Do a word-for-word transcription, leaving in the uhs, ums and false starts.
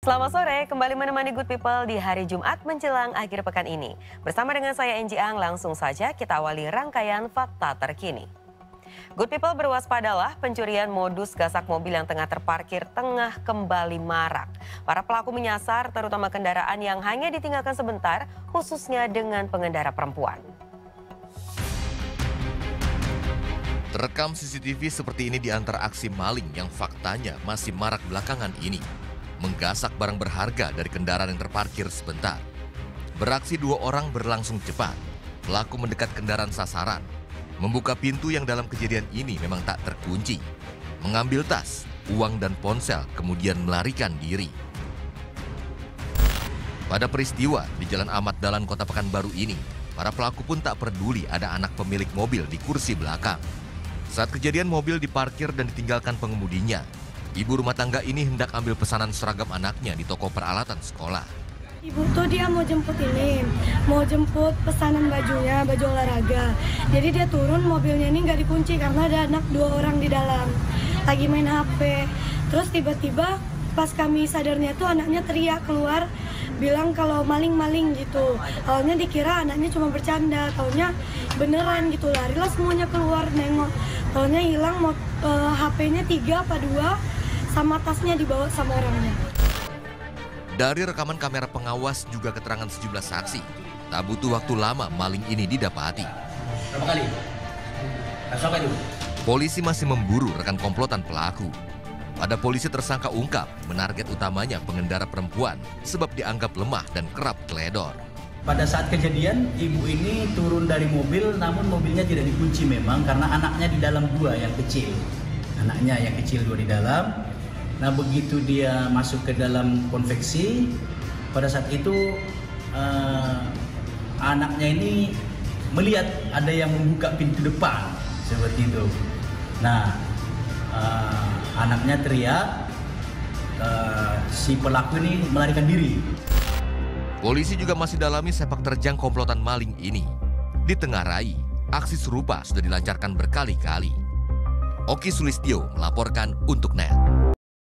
Selamat sore, kembali menemani Good People di hari Jumat menjelang akhir pekan ini. Bersama dengan saya Enji Ang, langsung saja kita awali rangkaian fakta terkini. Good People, berwaspadalah, pencurian modus gasak mobil yang tengah terparkir tengah kembali marak. Para pelaku menyasar terutama kendaraan yang hanya ditinggalkan sebentar, khususnya dengan pengendara perempuan. Terekam C C T V seperti ini di antara aksi maling yang faktanya masih marak belakangan ini. Menggasak barang berharga dari kendaraan yang terparkir sebentar. Beraksi dua orang berlangsung cepat. Pelaku mendekat kendaraan sasaran. Membuka pintu yang dalam kejadian ini memang tak terkunci. Mengambil tas, uang dan ponsel, kemudian melarikan diri. Pada peristiwa di Jalan Ahmad Dahlan Kota Pekanbaru ini, para pelaku pun tak peduli ada anak pemilik mobil di kursi belakang. Saat kejadian, mobil diparkir dan ditinggalkan pengemudinya. Ibu rumah tangga ini hendak ambil pesanan seragam anaknya di toko peralatan sekolah. Ibu tuh dia mau jemput ini, mau jemput pesanan bajunya, baju olahraga. Jadi dia turun, mobilnya ini nggak dikunci karena ada anak dua orang di dalam, lagi main H P. Terus tiba-tiba pas kami sadarnya tuh anaknya teriak keluar, bilang kalau maling-maling gitu. Awalnya dikira anaknya cuma bercanda, taunya beneran gitu. Larilah semuanya keluar nengok, taunya hilang uh, H P-nya tiga apa dua, sama tasnya dibawa sama orangnya. Dari rekaman kamera pengawas juga keterangan sejumlah saksi, tak butuh waktu lama maling ini didapati. Berapa kali? Berapa itu? Polisi masih memburu rekan komplotan pelaku. Pada polisi tersangka ungkap menarget utamanya pengendara perempuan sebab dianggap lemah dan kerap teledor. Pada saat kejadian, ibu ini turun dari mobil, namun mobilnya tidak dikunci memang karena anaknya di dalam dua yang kecil. Anaknya yang kecil dua di dalam. Nah, begitu dia masuk ke dalam konveksi, pada saat itu uh, anaknya ini melihat ada yang membuka pintu depan seperti itu. Nah, uh, anaknya teriak, uh, si pelaku ini melarikan diri. Polisi juga masih dalami sepak terjang komplotan maling ini. Di Tenggarai, aksi serupa sudah dilancarkan berkali-kali. Oki Sulistyo melaporkan untuk N E T.